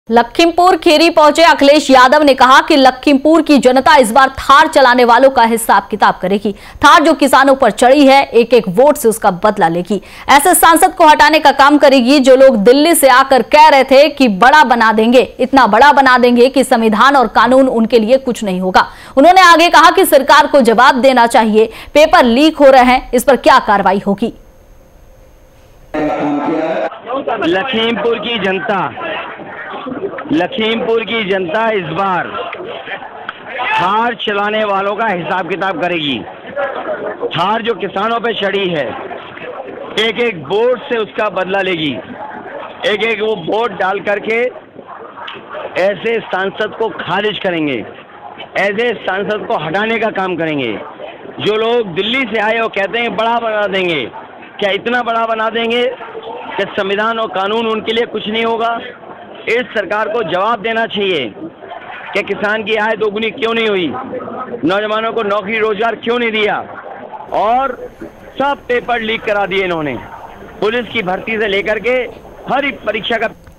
लखीमपुर खीरी पहुंचे अखिलेश यादव ने कहा कि लखीमपुर की जनता इस बार थार चलाने वालों का हिसाब किताब करेगी। थार जो किसानों पर चढ़ी है, एक एक वोट से उसका बदला लेगी। ऐसे सांसद को हटाने का काम करेगी जो लोग दिल्ली से आकर कह रहे थे कि बड़ा बना देंगे, इतना बड़ा बना देंगे कि संविधान और कानून उनके लिए कुछ नहीं होगा। उन्होंने आगे कहा कि सरकार को जवाब देना चाहिए, पेपर लीक हो रहे हैं, इस पर क्या कार्रवाई होगी। लखीमपुर की जनता इस बार थार चलाने वालों का हिसाब किताब करेगी। थार जो किसानों पे चढ़ी है, एक एक वोट से उसका बदला लेगी। एक एक वो वोट डाल करके ऐसे सांसद को खारिज करेंगे, ऐसे सांसद को हटाने का काम करेंगे। जो लोग दिल्ली से आए और कहते हैं बड़ा बना देंगे, क्या इतना बड़ा बना देंगे कि संविधान और कानून उनके लिए कुछ नहीं होगा। इस सरकार को जवाब देना चाहिए कि किसान की आय दोगुनी क्यों नहीं हुई, नौजवानों को नौकरी रोजगार क्यों नहीं दिया, और सब पेपर लीक करा दिए इन्होंने। पुलिस की भर्ती से लेकर के हर एक परीक्षा का